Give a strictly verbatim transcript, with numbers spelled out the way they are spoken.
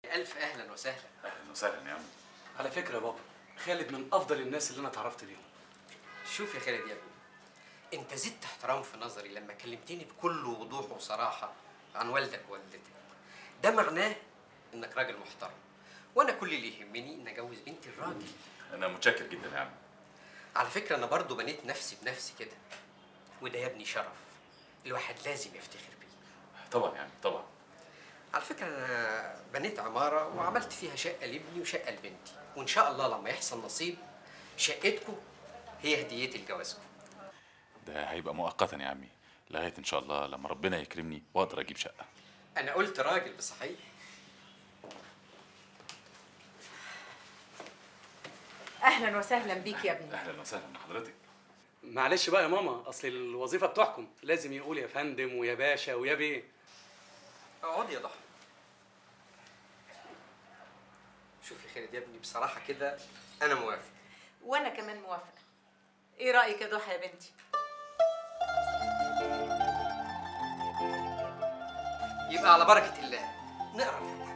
ألف أهلا وسهلا. أهلا وسهلا يا عم. على فكرة يا بابا، خالد من أفضل الناس اللي أنا اتعرفت بيهم. شوف يا خالد يا ابني، أنت زدت احترام في نظري لما كلمتني بكل وضوح وصراحة عن والدك ووالدتك. ده معناه إنك راجل محترم، وأنا كل اللي يهمني إن أجوز بنتي الراجل. أنا متشكر جدا يا عم. على فكرة أنا برضو بنيت نفسي بنفسي كده، وده يا ابني شرف الواحد لازم يفتخر بيه. طبعا يا عم طبعا. على فكرة أنا بنيت عمارة وعملت فيها شقة لابني وشقة لبنتي، وإن شاء الله لما يحصل نصيب شقتكم هي هديتي لجوازكم. ده هيبقى مؤقتا يا عمي، لغاية إن شاء الله لما ربنا يكرمني وأقدر أجيب شقة. أنا قلت راجل بصحيح. اهلا وسهلا بيك يا ابني. أهلا وسهلا بحضرتك. معلش بقى يا ماما، أصل الوظيفة بتحكم، لازم يقول يا فندم ويا باشا ويا بيه. اقعد يا ضحى. شوف يا خالد يا ابني، بصراحة كده أنا موافق. وانا كمان موافقه. ايه رايك يا ضحى يا بنتي؟ يبقى على بركة الله نقرا الفاتحة.